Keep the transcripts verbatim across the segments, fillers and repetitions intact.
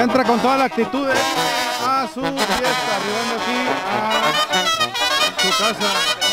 Entra con toda la actitud eh, a su fiesta, arribando aquí a su casa.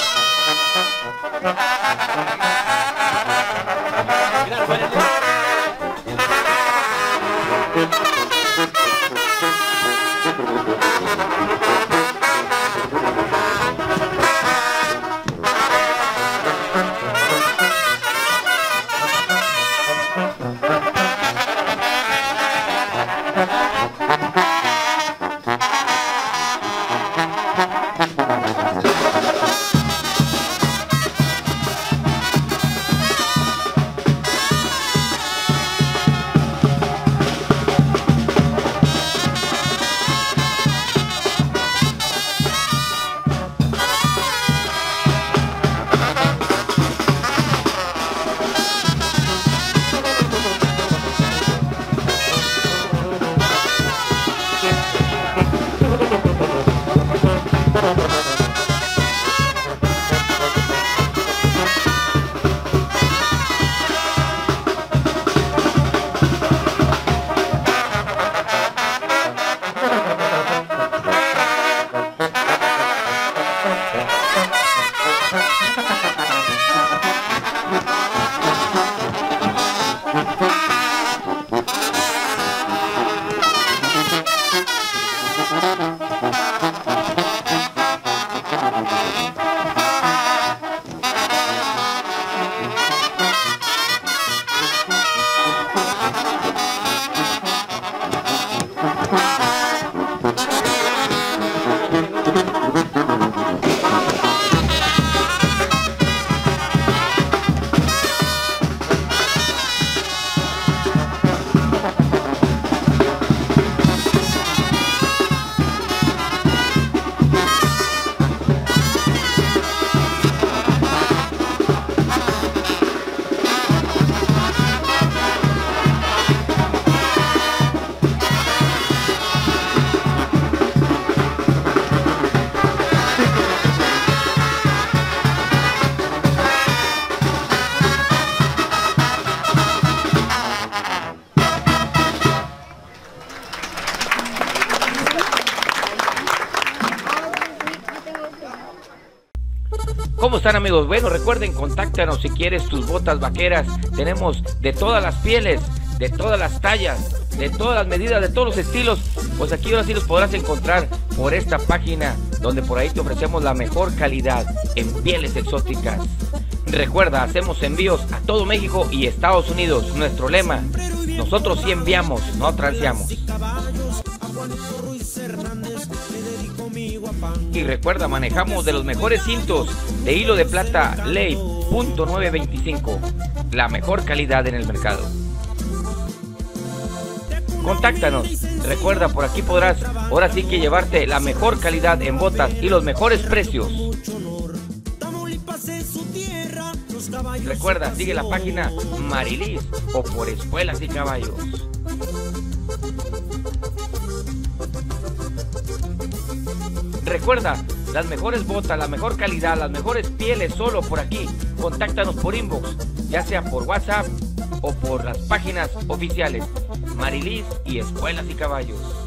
¿Cómo están, amigos? Bueno, recuerden, contáctanos si quieres tus botas vaqueras. Tenemos de todas las pieles, de todas las tallas, de todas las medidas, de todos los estilos. Pues aquí ahora sí los podrás encontrar por esta página, donde por ahí te ofrecemos la mejor calidad en pieles exóticas. Recuerda, hacemos envíos a todo México y Estados Unidos. Nuestro lema: nosotros sí enviamos, no transeamos. Y recuerda, manejamos de los mejores cintos de hilo de plata Ley punto nueve veinticinco, la mejor calidad en el mercado. Contáctanos. Recuerda, por aquí podrás ahora sí que llevarte la mejor calidad en botas y los mejores precios. Recuerda, sigue la página Marilis o por Espuelas y Caballos. Recuerda, las mejores botas, la mejor calidad, las mejores pieles solo por aquí. Contáctanos por inbox, ya sea por WhatsApp o por las páginas oficiales Marilis y Espuelas y Caballos.